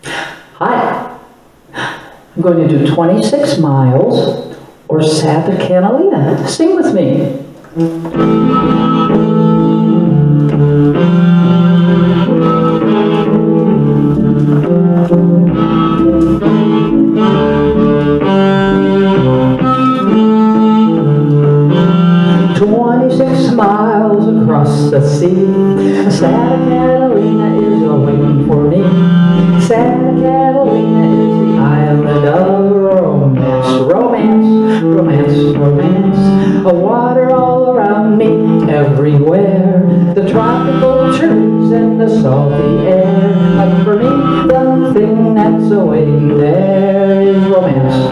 Hi, I'm going to do 26 miles or Santa Catalina. Sing with me. 26 miles across the sea, Santa Catalina is waiting for me. Santa Catalina is the island of romance, romance, romance, romance. A water all around me, everywhere. The tropical trees and the salty air. But for me, the thing that's awaiting there is romance.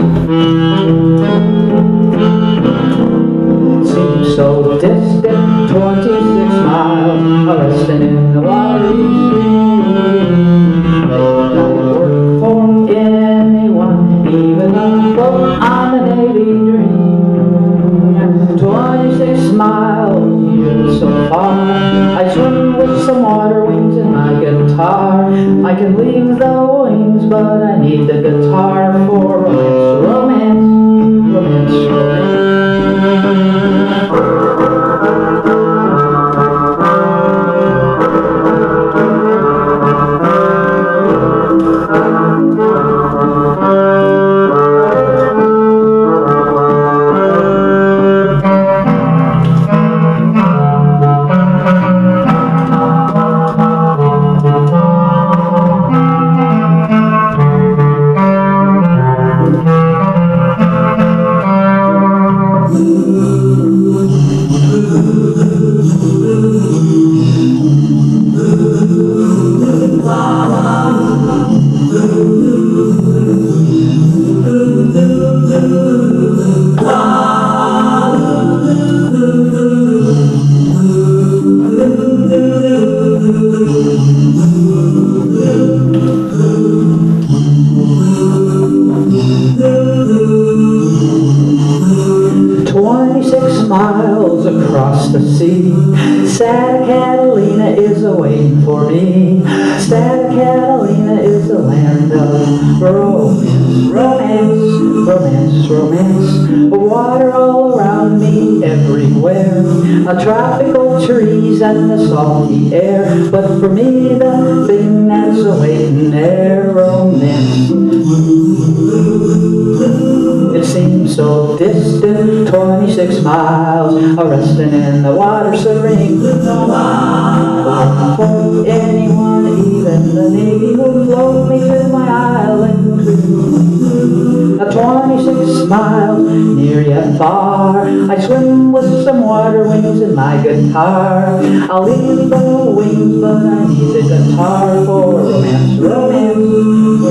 Seems so distant, 26 miles, resting in the watery stream. They don't work for anyone, even a boat on the Navy Dream. 26 miles, years so far, I swim with some water wings in my guitar. I can leave the wings, but I need the guitar for romance, romance, romance, romance. 26 miles across the sea, Santa Catalina is awaiting for me. Santa Catalina is the land of romance, romance, romance, romance. Water all around me, everywhere. Tropical trees and the salty air. But for me, the thing that's awaiting there, romance. It seems so distant, 26 miles, resting in the water serene. For anyone, even the Navy, will float me to my island crew. 26 miles, near yet far, I swim with some water wings in my guitar. I'll leave the wings, but I need the guitar for romance, romance.